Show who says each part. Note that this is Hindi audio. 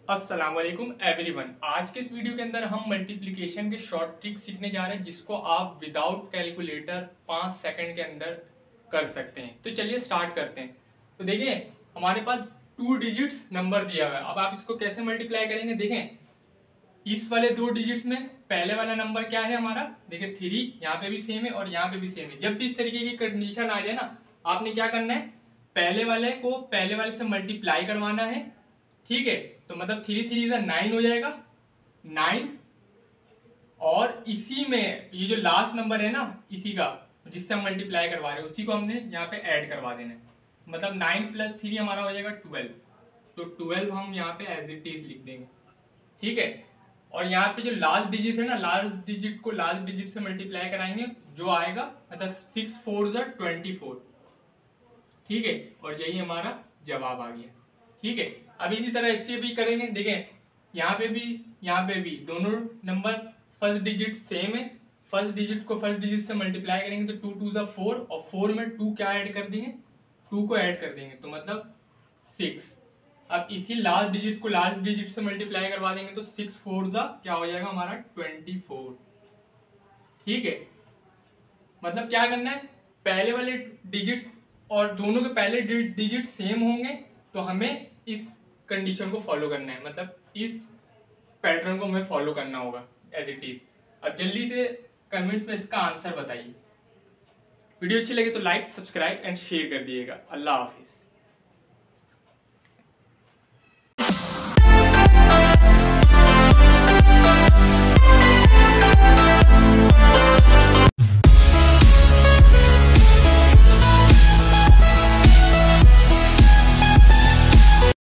Speaker 1: अस्सलाम वालेकुम एवरीवन। आज के इस वीडियो के अंदर हम मल्टीप्लिकेशन के शॉर्ट ट्रिक सीखने जा रहे हैं जिसको आप विदाउट कैलकुलेटर 5 सेकंड के अंदर कर सकते हैं। तो चलिए स्टार्ट करते हैं। तो देखिए हमारे पास 2 डिजिट्स नंबर दिया हुआ है। अब आप इसको कैसे मल्टीप्लाई करेंगे, देखें इस वाले 2 डिजिट्स में पहले वाला नंबर क्या है हमारा, देखिए 3, यहाँ पे भी सेम है और यहाँ पे भी सेम है। जब भी इस तरीके की कंडीशन आ जाए ना, आपने क्या करना है, पहले वाले को पहले वाले से मल्टीप्लाई करवाना है। ठीक है, तो मतलब 3 3 9 हो जाएगा 9, और इसी में ये जो लास्ट नंबर है ना, इसी का जिससे हम मल्टीप्लाई करवा रहे हैं उसी को हमने यहाँ पे ऐड करवा देना है। मतलब 9 + 3 हमारा हो जाएगा 12। तो 12 हम यहाँ पे एज इट इज लिख देंगे। ठीक है, और यहाँ पे जो लास्ट डिजिट है ना, लास्ट डिजिट को लास्ट डिजिट से मल्टीप्लाई कराएंगे, जो आएगा मतलब 6 4 24। ठीक है, और यही हमारा जवाब आ गया। ठीक है, अब इसी तरह इससे भी करेंगे। देखें यहाँ पे भी दोनों नंबर फर्स्ट डिजिट सेम है। फर्स्ट डिजिट को फर्स्ट डिजिट से मल्टीप्लाई करेंगे तो 2 2 4, और 4 में 2 क्या ऐड कर देंगे, 2 को ऐड कर देंगे तो मतलब 6। अब इसी लास्ट डिजिट को लास्ट डिजिट से मल्टीप्लाई करवा देंगे तो 6 4 क्या हो जाएगा हमारा 24। ठीक है, मतलब क्या करना है, पहले वाले डिजिट्स और दोनों के पहले डिजिट सेम होंगे तो हमें इस कंडीशन को फॉलो करना है, मतलब इस पैटर्न को हमें फॉलो करना होगा एज इट इज। अब जल्दी से कमेंट्स में इसका आंसर बताइए। वीडियो अच्छी लगे तो लाइक, सब्सक्राइब एंड शेयर कर दिएगा। अल्लाह हाफिज।